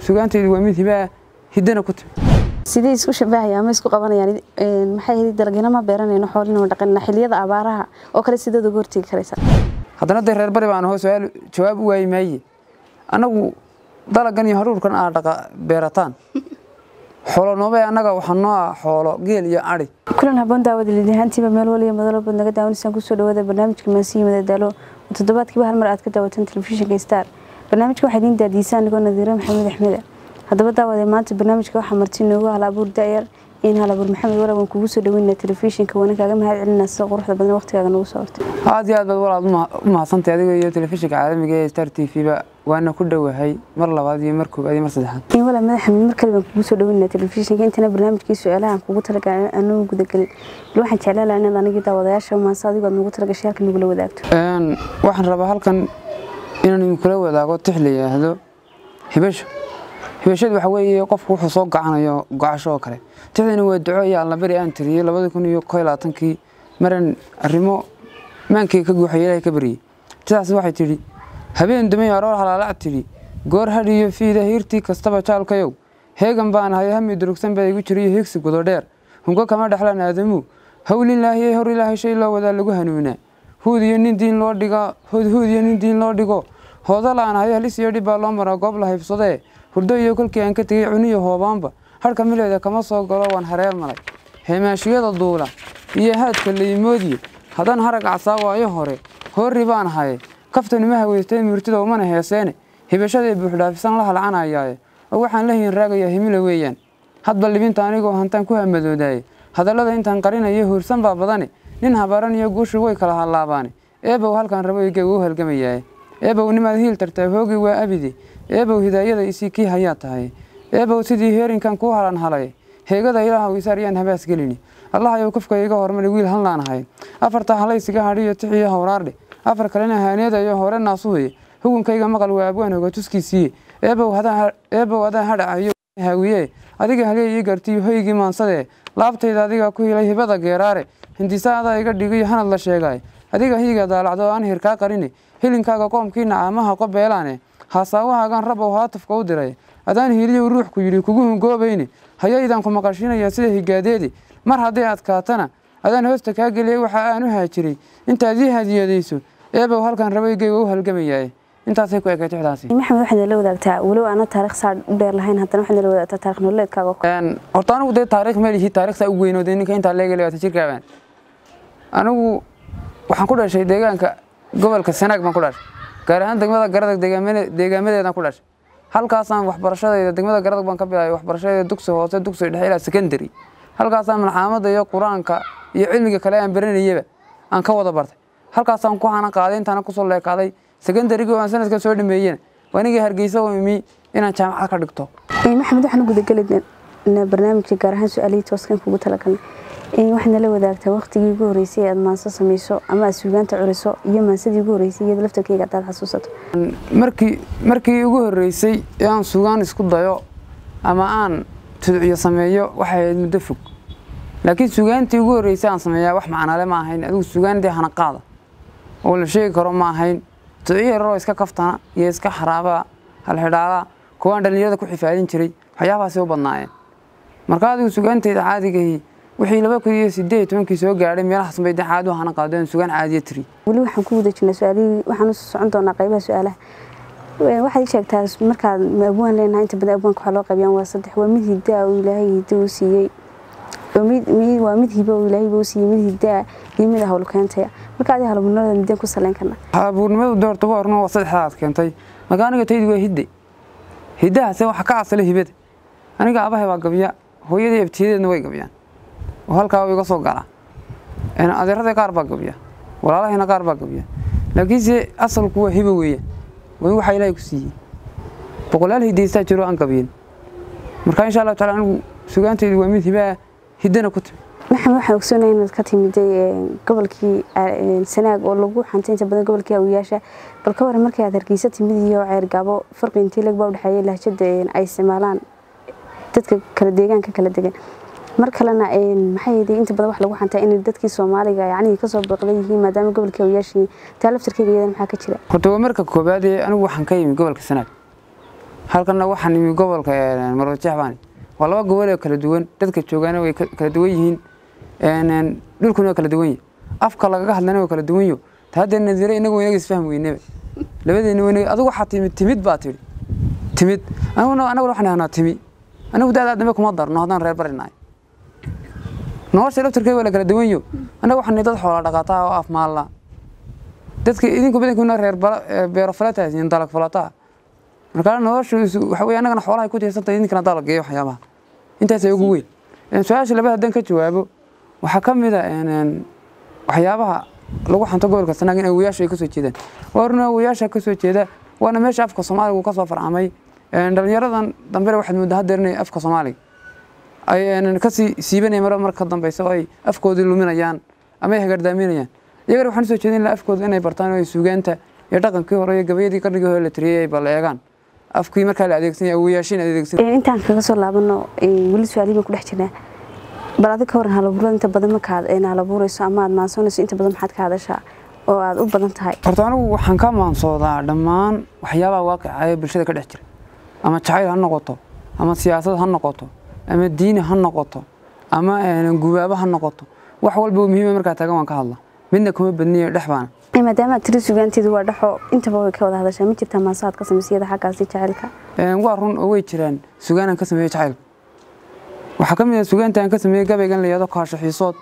sugaanteedu waa mid hiba hidana ku timi sidii isku shabaahaya ama isku qabanayaan maxay ahayd dalagina ma beeranayno xoolina dhaqanna xilliyada abaaraha oo kale sidoo goortii karaysa haddana reer bari baan hoos jawaab u waayay anagu dalagan iyo haruurkan aan dhaqa beerataan xoolo noobay anaga waxaan noo xoolo geel iyo ari kulan haboon daawada lidahantiba meel waliya madalo bad naga daawanaysan ku soo dhawaada barnaamijka maasiimada dalo toddobaadkiiba hal mar aad ka daawatan telefishinka Star barnaamijka waxa idin daadiysan anigoo Nadiira Maxamed Axmed haddaba daawada maanta barnaamijka waxa marti noogu halabuur daayar in halabuur Maxamed wala waan kugu soo dhaweynaa telefishinka wana kaaga mahad celinaa soo quruxda badan waqtigaaga nagu soo hortay aad iyo aad bad walaal ma hasantii adiga iyo telefishinka caalamiga ee Star TV ba waana ku dhawahay mar labaad iyo mar koobaad iyo mar saddexaad in wala madaxmid mar kale baan kugu soo dhaweynaa telefishinka intana barnaamijkii su'aalaha kugu talagalay anuu guda galin waxaan jeclaan lahaa inaad aniga daawadayaasha maanta adiga nagu talagashay halkan nagu la wadaagto waxaan rabaa halkan inaan kula wadaago tixliyaahdo hibashadu waxa weeye qofku wuxuu soo gacanayo gacasho kale tixdana waa duco iyo alla bari aan tiriyay 2021 maran arimo maankii ka guuxayay ka bariyay sidaas waxay tiri habeen dumay aroor halaala tiri goor hadiyo fiida hirti kastaba jaalkayow heegan baan hay hami durugsan bay igu jiriyo higsi gudo dheer hunko kama dhaxlan aadamu hawlilaahi hor ilaahi shay loo wada lagu hanuuna huudiyo nin diin loo dhigo hoodalaan hay halis iyo dhib loo maro goob la haybsadee hurdo iyo kulkii aan ka tagay cuniyo hoobaanba halka mileeda kama soo galo waan hareer maray heemaashiyada duula iyo haadka leeymoodiyo hadan harag casaawayo hore baan haye kaftan ma haweystay murtida uma heeseene hibashada buux dhaafisan la halcanayay oo waxaan la hin raagaya himila weeyaan hadba libinta anigoo hantaan ku hamadooday hadalada intaan qarinayo hursan baa badan nin habaran iyo guushu way kala halaabaan eebow halkan rabo iga uu halgamayay eebow nimaad hiil tartay hoogi waa abidi eebow hidaayada isii kii hayaa tahay eebow sidii heerinkan ku halan halay heegada ilaahu isaariyaan habaas gelini allah ayu kufka iga hormar wiil han laanahay afarta halaysiga hadhiyo tixiyo hawraardhe afar kalena haaneeda iyo hore naasuhay hugunkayga maqal waa abwaan hoga tuskiisii eebow adaa hadhacayo haawiye adiga haliyay ii gartiyo hoygii maansade laabtayda adiga ku hilay hibada geeraare hindisaada iga dhigiyo hanad la sheegay adiga hiiga daalacdo aan hirkaa qarini hilinkaaga qoomkiina caamaha qobeelaane haasawahaagan rabow haatafka u diray adaan hiiliyo ruux ku yiri kugu hungoobayni hayaydan ku maqashinaya sida higaadeedi mar haddii aad kaatana adaan hoosta ka galiyay waxa aan u haajiray intaad ii hadiyadayso eebow halkan rabaygayga u halgamayay intaasay ku ekeetay xadaasi maxamed waxaad la wadaagtaa walow ana taariikh saad u dheer lahayn haddana waxaad la wadaagtaa taariikh nololeedkaaga horta anigu dee taariikh meelihi taariikh sa u weynooday ninka inta leegalay waata jirkaabaan anigu waxaan ku dhashay deegaanka gobolka Sanaag baan ku dhashay gaar ahaan degmada Garadag deegaamadeeda ku dhashay halkaasaan waxbarashadayda degmada Garadag baan ka bilaabay waxbarashadayda dugsi hoose dugsi dhexe ilaa secondary halkaasaan malxaamada iyo quraanka iyo cilmiga kale aan baranayay aan ka wada bartay halkaasaan ku hana qaaday intaan ku soo leekaaday secondary-ga aan sanadka soo dhameeyay waaniga Hargeysa oo imi inaan jaamacad ka dhigto maxamed waxaan guda galay barnaamijka gaar ahaan su'aalaha tooskan kugu talagalay waxaan la wadaagtaa waqtigii ugu horeysay aad maanso sameeyso ama suugaanta curiso iyo maansadii ugu horeysay iyada laftarkeega aad xasuusato markii ugu horeysay aan suugaan isku dayo ama aan tudciyo sameeyo waxay muddo fog laakiin suugaantii ugu horeysay aan sameeyaa wax macna leh ma ahayn adigu suugaantii hana qaada oo la sheegi karo ma ahayn tudciyo roo iska kaftana iyo iska xaraaba hal xidhaala kuwaan dhalinyarada ku xifaadin jiray waxyaabahaas oo badnaayeen marka adigu suugaanteeda caadiga ah wixii 2018 soo gaaray meelahaas bay caadi u hana qaadeen suugaan caadi tiri wali waxaan ku wada jirnaa su'aalaha waxaan u socon doonaa qaybaha su'aalaha waxay sheegtaa marka abwaan leenahay inta badan abwaanka waxa loo qaybiyaan waa saddex waa mid hidaa oo ilaahay hidaa u siiyay waa mid hibo oo ilaahay u siiyay mid hidaa iyo mid hawl keentay marka aad halabuurnimada mideen ku saleen kana halabuurnimadu doorto warno waa saddexdaad keentay magaaniga taydu waa hidaha se waxa ka asalay hibada aniga abahay waa gabiya hooyadii abtiyadeedna way gabiyaan oo halka iga soo gala adeerada qaar baa gabiya walaalahayna qaar baa gabiya laakiin asalku waa hibo weeyaan waxa ilaahay ku siiyay boqolaal hidaysta jiro aan gabiyin marka insha Allah taala anigu suugaanteedu waa mid hiba hidana ku timi maxamed waxa ogsoonahay inaad ka timid gobolkii Sanaag oo lagu xantay inta badan gobolkii Awiyasha bal ka waran markii aad Hargeysa timid iyo ceer gabo farqi intii laga dhaxeeyay lahjada ay isticmaalaan dadka kala deegaanka kala degan mar kalena maxay yihiin inta badan wax lagu xantay in dadkii Soomaaliga yaani ka soo baqlay yihiin maadaama gobolka Awiyasha talaftirkeeda maxaa ka jira horta marka koobaad anigu waxaan ka yimid gobolka Sanaag halkana waxaan imi gobolka Maroodijeex baan waa laba gobol oo kala duwan dadka joogaana way kala duwan yihiin dhulkuna kala duwan yahay afka laga hadlana way kala duwan yihiin taada nadiire inagu inaga isfaham weynaba labadeena weyn adigu waxa timid baa tiri timid anagu waxaan ahaa timi anagu daadadnimo kuma darno hadan reer barinaay nolosha laftirkeeda waa kala duwan yihiin anagu waxaan dad xoolo dhaqataa oo af maalla dadka idinku badankiina reer beero falata in dalag falata marka nolosha waxa weey anagana xoolaha ku tiirsantahay idinkana dalagay waxyaabaha intaas ay ugu weyn su'aasha labaad hadan ka jawaabo waxa kamid ah waxyaabaha lagu xanto gobolka Sanaag in awooyaasha ay ka soo jeedaan warna awooyaasha ka soo jeeda waana meesha afka Soomaaliga uu ka soo farcamay dhalinyaradan dambe waxaad muddo hadeernay afka Soomaaliga ay ka siibanay marka dambayso ay afkoodii luminayaan ama ay hagardaaminayaan iyaga waxaan soo jeedin la afkooda inay bartaan oo ay suugaanta iyo dhaqankii hore iyo gabayadii qarnigii hore la tiriyay bal eegan afkii marka la adeegsanay awooyaashin adeegsan intaan kaga soo laabano wali su'aalihiin ku dhex jirnaa bal adiga hore halabuurada inta badan markaad halabuurayso ama aad maansoonayso inta badan maxaad ka hadashaa oo aad u badan tahay horta anigu waxaan ka maansoodaa dhammaan waxyaabaha waaqica ee bulshada ka dhex jira ama jacayl ha noqoto ama siyaasad ha noqoto ama diin ha noqoto ama gubaaba ha noqoto wax walba muhiim ah marka taagan waan ka hadlaa midna kuma badniyo dhaxbaan maadaama tiri suugaanteedu waa dhaxo inta way ka wada hadashaa ma jirtaa maasaad ka sameeyay xaqaasi jacaylka waa run oo way jiraan suugaan ka sameeyay jacayl waxa kamid ah suugaanta aan ka sameeyay gabaygan la yiraahdo kaasho xiisood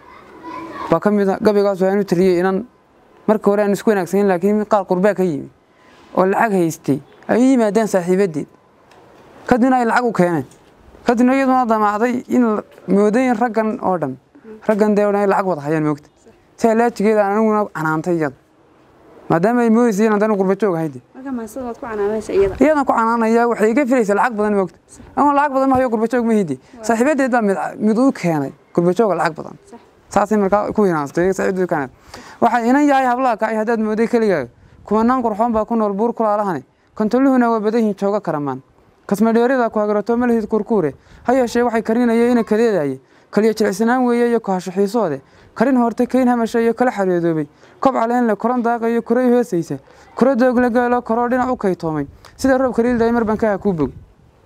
ba kamid ah gabaygaas oo aanu tiriyay inaan markii hore aan isku wanaagsan laakiin qaar qurbaa ka yimi oo lacag haystay ay yimaadeen saaxiibadeed kadibna ay lacag u keeneen kadibna iyaduna damacday in moodayn raggan oo dhan raggan deewnay lacag wada hayaan moogta salaatigeeda anaguna canaantay maadaama ay mooyisiin haddana qurba joog haydi marka maasad waad ku canaanaysaa iyada ku canaanaya waxay iga filaysaa lacag badan moogta ama lacag badan ma hayo qurba joog ma hidi saaxiibadeed baa mid u keenay qurba joog lacag badan saasay markaa ku hinaastay saaxiibadeed kana waxa inaan yahay hablaha ka hadaad mooday kaliya kumanaan qurxoon baa ku nool buur kulaalahan kontoluhuna waa badan jooga karamaan kasmadheerida ku hagrato malahid kurkuure hayashay waxay karinayeen in kadeedaye kaliya jilicsanaan weeye iyo kaasho xiisoode karin horta keen hamashay iyo kala xareedoobay kob caleen la koran daaqayo kuray hoosaysa kuro doog la gaalo koro dhinac u kaytoomay sida roob kariil daymar banka ku bog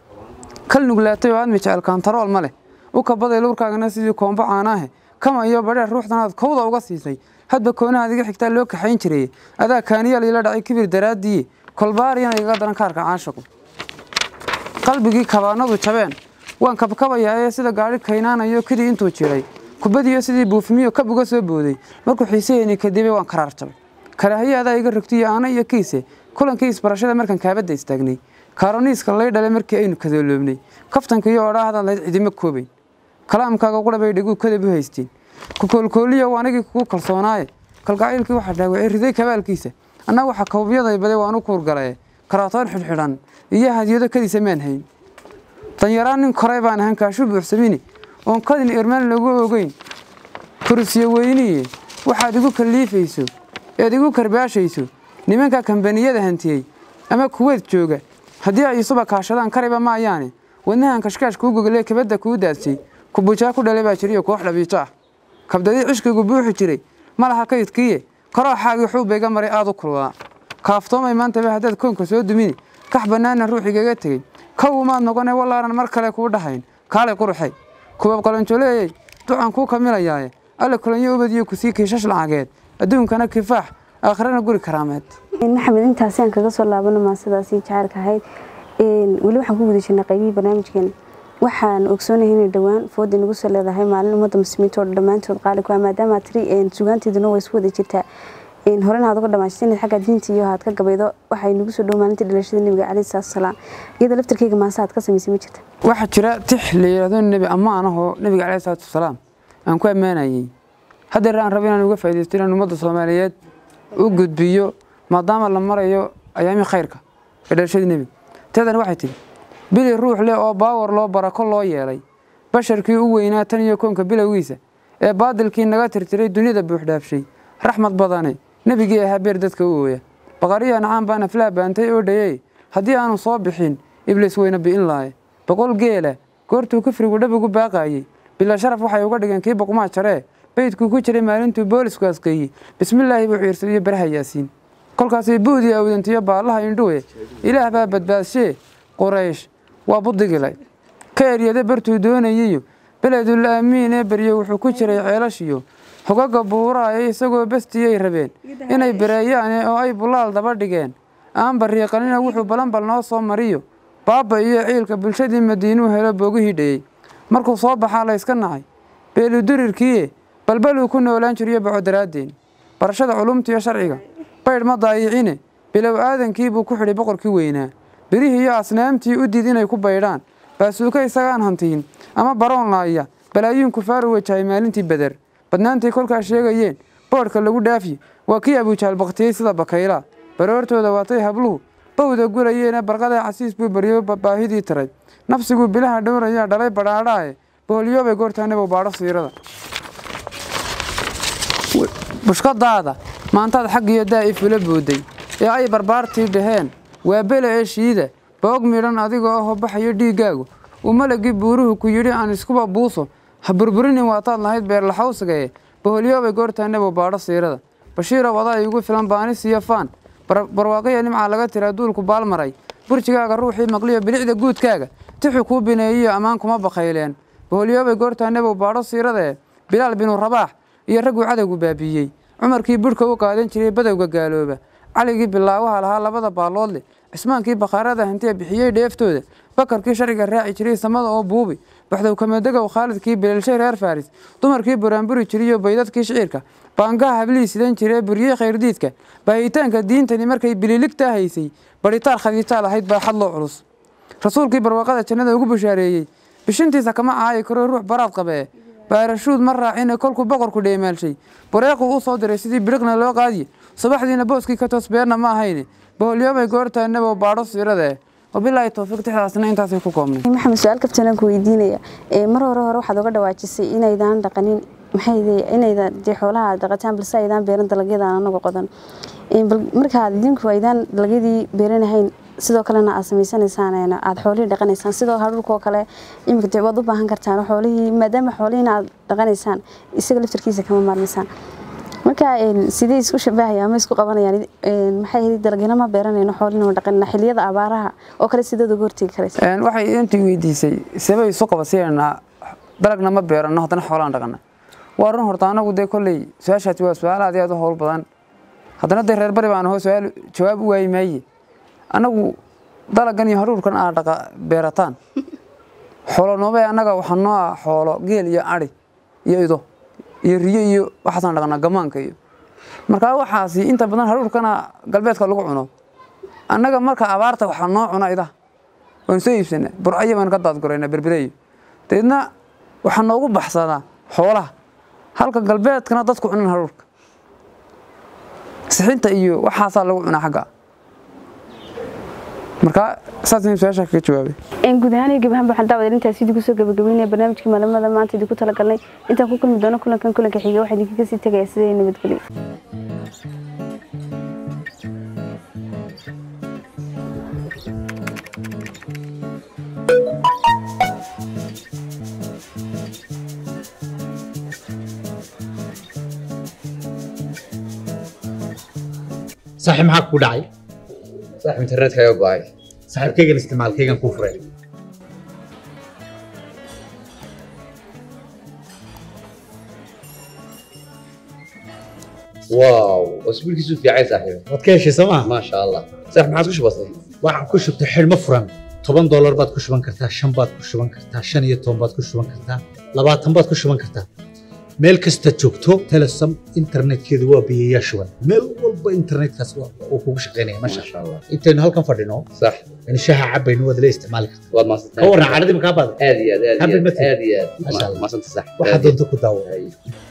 kal nuglaatay oo aad mijaal kantarool male u ka baday lurkaagana sidii koomba caanaha kama iyo badheer ruuxdanaad kowda uga siisay hadba koonaha adiga xigtaa loo kaxayn jiray adaa kaaniyaal ila dhacay kibir daraadii kolbaariyana iga daran kaarka caashaqo qalbigii kabaanadu jabeen waan kabkabayaa sida gaari kaynaanayo kidii intuu jiray kubadiyo sidii buufmiyo kab uga soo booday markuu xiiseeyay kadib waan qaraar jabay karaahiyada iga rugtay aana iyo kiise kulankii isbarashada markan kaabada istaagnay karoniiska lay dhalay markii aynu kadooloobnay kaftanka iyo oraahda la cidima koobay kalaamkaaga qulabay dhigu kadib u haysteen ku koolkooliyo waanigi ku kalsoonaaye kalgacaylkii waxa dhaawacay riday kabaalkiisa anna waxa koobiyaday baday waan u kuur galay karaatoon xidhxidhan iyo hadiyado kadiisa maan hayn danyaraan nin koray baan ahaan kaashu buuxsamini oon kadin irmaan lagu ogeyn kursiyo weyniye waxaad igu kaliifayso eed igu karbaashayso nimanka kambaniyada hantiyey ama kuweed jooga haddii ay isuba kaashadaan karayba maayaane wadnahan kashkaash kuu gogolee kabadda kuu daadsay kubujaa ku dhalay baa jiriyo koox dhabiijo ah kabdadii cishkigu buuxi jiray malaha kaydkiiye karooxaagii xuubbayga maray aad u kululaa kaaftoomay maantaba haddaad koonka soo dumini kax bannaana ruuxigaga tegey kawumaad noqonay wallaanan mar kale kuu dhahayn kaalay quruxay kuwa qalanjoleeyay ducan kuu kamilayaaye alla kulanyo ubadiyo kusii kiishash lacageed adduunkana kifaax aakhirana guri karaameed maxamed intaasi aan kaga soo laabano maasadaasi jacaylka ahayd weli waxaan ku guda jirnay qaybihii barnaamijkeena waxaan ogsoonahay inay dhowaan fooda nagu soo leedahay maalin ummadda muslimiinta oo dhammaantood qaali ku ah maadaama tiri sugaanteeduna way isku wada jirtaa horena aad uga dhamaashay xagga diinta iyo aad ka gabaydo waxay nagu soo dhow maalintii dhalashada nabiga cali salaam iyada laftirkeyga maasa aad ka samaysay ma jirta waxa jira tix la yiraahdo nabi ammaan ah oo nabiga cali salaam aan ku ammaanayay haddii aan rabin inaan uga faa'iideysto inaan ummadda Soomaaliyeed u gudbiyo maadaama la marayo ayaami khayrka ee dhalashada nabiga tadan waxay tiri bili ruux leh oo baawar loo barako loo yeelay basharkii u weynaa tan iyo koonka bilowgiisa ee baadilkii naga tirtiray dunida buux dhaafshay raxmad badane nabigii ahaa beer dadka u ooya baqariya nacaan baan aflaa baantay oo dhayay haddii aanu soo bixin ibliis weyna bi'in laaye boqol geela goortuu kufrigu dhabigu baaqaayay bila sharaf waxay uga dhigeen kii boqmaa jaree beydkuu ku jiray maalintuu boolisku askeeyey bismillaahi buu ciirsadiyo baraha yaasiin kolkaasay buudii awdantiyo baallaha indhuwe ilaah baa badbaadshee quraysh waa budigilay ka eryada bartuu doonayiyo beledul aamiin ee baryo wuxuu ku jiray ceelashiyo xogaga buuraaya isagoo bastiyay rabeen inay bareeyaan oo ay bulaal daba dhigeen aan bariiqanina wuxuu balanbal noo soo mariyo baaba iyo ciilka bulshadii madiinuu helo boogihii dhayey markuu soo baxaa la iska nacay beeludurirkiiye balbaluu ku noolaan jiriyo baco daraadeen barashada culumta iyo sharciga baydh ma daayicine bilow aadankiibuu ku xidhay boqorkii weynaa birihii iyo asnaamtii u diid inay ku baydhaan baasuuka isagaan hantiin ama baroon laaya balaayiin kufaaru wajahay maalintii beder badnaantay kolkaas sheegayeen boodhka lagu dhaafiye waa kii abuujaal baktiyey sida bakaylaa baroortooda waatay habluhu bawda gulayeena barqada casiis buu baryo baahidii taray nafsiguu bilaha dhowraya dhalay badhaadhaaye boholyoobay goortaanabuu baadho siirada bushkadaada maantaad xaggiyo daa'ifula booday ee ay barbaartii dhaheen waa bele ee shiida boog midhan adigoo ahoo baxayo dhiiggaagu uu malagii buuruhu ku yidhi aan iskuba buuso ha burburinin waataad lahayd beerlaxawsigae boholyoobay goortaanabuu baadho siirada bashiirow adaa iigu filan baanis iyo faan barwaaqiya nimcaa laga tiraa duulku baalmaray burjigaaga ruuxii maqliyo bilicda guudkaaga tixu kuu bineeyiyo ammaan kuma bakayleen boholyoobay goortaanabuu baadho siiradae bilaal binu rabaax iyo ragguu cadowgu baabiiyey cumarkii budhka u qaadan jiray badowga gaalooba caligii bilaawaha lahaa labada baallood leh cismaankii bakhaarada hantiya bixiyey dheeftooda bakarkii sharciga raaci jiray samada oo buubi baxdow kamadegow khaalidkii bileelshay reer faaris dumarkii buraanburi jiriyo baydadkii shicirka baangaha hablihii sidan jiree buryey khayrdiidka baahitaanka diintani markay bililigtaa haysay baritaal khadiitaal ahayd baa xadloo culus rasuulkii barwaaqada jannada ugu bashaareeyey bishintiisa kama caayi karo ruux baraad qabee baarashuud ma raacine kolkuu boqorku dheemaalshay bareequu u soo diray sidii biriqna loo qaadiye subaxdiina booskii ka toos beerna ma ahayne boholyoobay goortaanabuu baadho siiradae wabilaahi towfiiq tixdaasna intaasay ku koobnay maxamed su-aal kabtanaan ku weydiinaya mar hore waxaad uga dhawaajisay inaydaan dhaqanin inaydan dee xoolaha dhaqataan balse aydaan beeran dalagyadaan anagu qodan markaad idinku aydaan dalagyadii beeranahayn sidoo kalena aad samaysanaysaan aad xoolihii dhaqanaysaan sidoo hadhulkoo kale imika dee waad u baahan kartaan xoolihii maadaama xoolihiina aad dhaqanaysaan isaga laftarkiisa kama maarmaysaan marka sidee isku shabahaya ama isku qabanayaan maxay ahayd dalagyana ma beeranayno xoolina ma dhaqanina xilliyada abaaraha oo kale sideed uga hortegi karaysaa waxay intii weydiisay sabay isu qabasiinaa dalagna ma beerano haddana xoolaan dhaqana waa run horta anagu dee kolley su-aashaasi waa su-aal aad iyo aad u howl badan haddana dee reer bari baan ahoo su-aal jawaab u waayi maaye annagu dalagan iyo haruurkan aad beerataan xoolo noobay annaga waxaa noo ah xoolo geel iyo ari iyo ido iyo riyo iyo waxaasaan dhaqnaa gamaanka iyo markaa waxaasi inta badan haruurkana galbeedka lagu cuno annaga marka abaarta waxaa noo cuna idaha waan soo iibsana burcayo baan ka daadgurayna berbereeyo deedna waxaa noogu baxsadaa xoolaha halka galbeedkana dadku cunan haruurka sixinta iyo waxaasaa lagu cunaa xagga marka saasaan su-aasha kaga jawaabay guud ahaan iyo gabahaan waxaan daawaday intaas idinku soo gabagabeynaya barnaamijkii maalimada maanta idinku talagalnay intaan ku kulmi doono kulanka xiga waxaa idinkaga sii tagaya sidee nabadgelyo صاحب معك وداعي صاحب انترنت كايو باي صاحب كيغن استعمال كيغن كفري واو اسبوع كيسو في عين صاحبي wadkeeshi sama ما شاء الله صاحب معك وش بسيط waxaan ku shubtay xilmo furan $10 baad ku shuban kartaa 5 baad ku shuban kartaa 15 baad ku shuban kartaa 20 baad ku shuban kartaa meel kasta joogto Telesom internetkeedu waa biyaha shuban meel walba internetkaas oo kugu shaqeynaya ما شاء الله intaan halkan fadhino صح in shaha cabayno wada la isticmaali kartaa والله ما ka waran caadadii ma ka baad هذه حبيت مثل. هذه ما شاء الله. ما صنت صح waxa doonto ku daawo هذه.